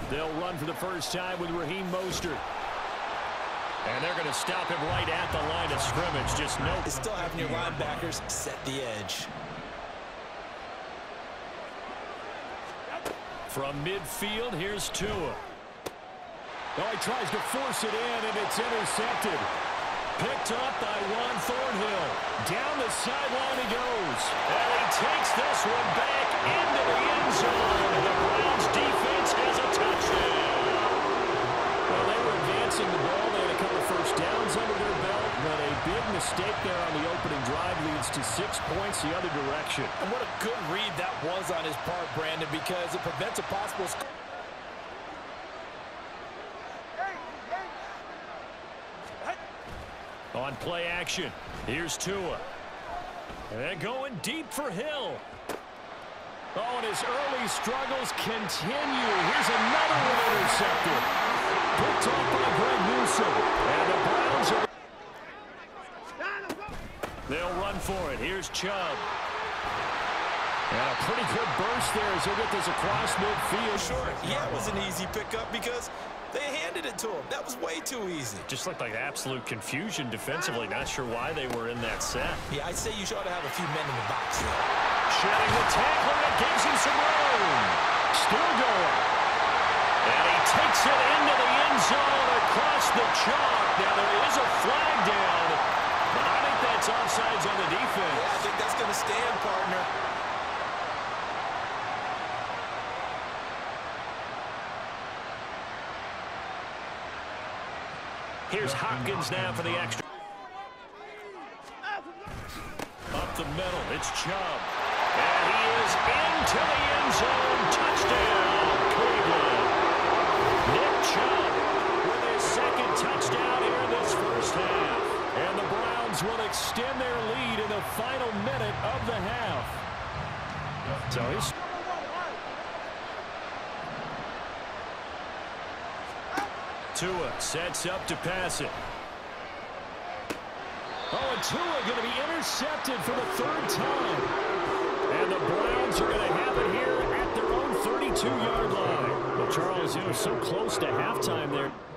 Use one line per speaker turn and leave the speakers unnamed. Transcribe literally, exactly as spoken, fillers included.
They'll run for the first time with Raheem Mostert. And they're going to stop him right at the line of scrimmage. Just no.
It's still having your linebackers set the edge.
From midfield, here's Tua. Oh, he tries to force it in, and it's intercepted. Picked up by Juan Thornhill. Down the sideline he goes. And he takes this one back into the end zone. The Browns defense has a touchdown. Well, they were advancing the ball. They had a couple first downs under their belt, but a big mistake there on the opening drive leads to six points the other direction.
And what a good read that was on his part, Brandon, because it prevents a possible score.
On play action, here's Tua. And they're going deep for Hill. Oh, and his early struggles continue. Here's another one intercepted. Picked off by Greg Newsome. And the Browns are... They'll run for it. Here's Chubb. And a pretty good burst there as he'll get this across midfield.
Sure, yeah, it was an easy pickup because they handed it to him. That was way too easy.
Just looked like absolute confusion defensively. Not sure why they were in that set.
Yeah, I'd say you ought to have a few men in the box here.
Shedding the tackle, that gives him some room. Still going. And he takes it into the end zone across the chalk. Now there is a flag down, but I think that's offsides on the defense.
Yeah, I think that's going to stand, partner.
Here's Hopkins now for the extra. Up the middle, it's Chubb. And he is into the end zone. Touchdown, Cleveland. Nick Chubb with his second touchdown here in this first half. And the Browns will extend their lead in the final minute of the half. So he's... Tua sets up to pass it. Oh, and Tua going to be intercepted for the third time. And the Browns are going to have it here at their own thirty-two yard line. Well, Charles, it was so close to halftime there.